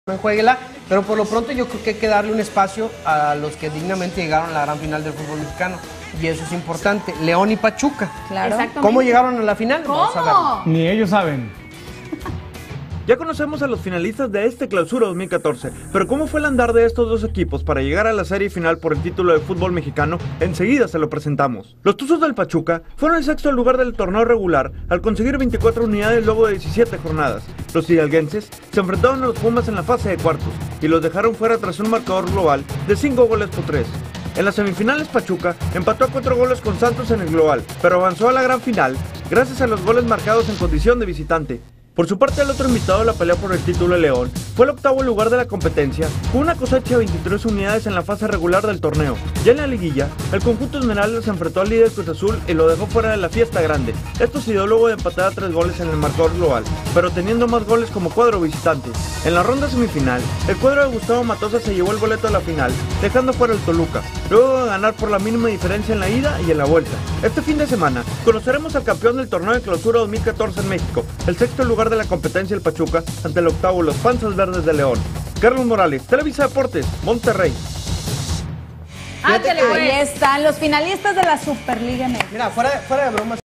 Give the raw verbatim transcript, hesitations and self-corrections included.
Jueguela, pero por lo pronto yo creo que hay que darle un espacio a los que dignamente llegaron a la gran final del fútbol mexicano, y eso es importante. León y Pachuca. Claro. ¿Cómo llegaron a la final? ¿Cómo? Vamos a verlo. Ni ellos saben. Ya conocemos a los finalistas de este Clausura dos mil catorce, pero ¿cómo fue el andar de estos dos equipos para llegar a la serie final por el título de fútbol mexicano? Enseguida se lo presentamos. Los Tuzos del Pachuca fueron el sexto lugar del torneo regular al conseguir veinticuatro unidades luego de diecisiete jornadas. Los hidalguenses se enfrentaron a los Pumas en la fase de cuartos y los dejaron fuera tras un marcador global de cinco goles por tres. En las semifinales Pachuca empató a cuatro goles con Santos en el global, pero avanzó a la gran final gracias a los goles marcados en condición de visitante. Por su parte, el otro invitado a la pelea por el título de León fue el octavo lugar de la competencia, con una cosecha de veintitrés unidades en la fase regular del torneo. Ya en la liguilla, el conjunto Esmeralda se enfrentó al líder Cruz Azul y lo dejó fuera de la fiesta grande. Esto se dio luego de empatar a tres goles en el marcador global, pero teniendo más goles como cuadro visitante. En la ronda semifinal, el cuadro de Gustavo Matosas se llevó el boleto a la final, dejando fuera el Toluca, luego de ganar por la mínima diferencia en la ida y en la vuelta. Este fin de semana, conoceremos al campeón del torneo de Clausura dos mil catorce en México, el sexto lugar de la competencia el Pachuca, ante el octavo los Panzas Verdes de León. Carlos Morales, Televisa Deportes, Monterrey. Ándale, ahí están los finalistas de la Superliga M X. Mira, fuera, fuera de bromas.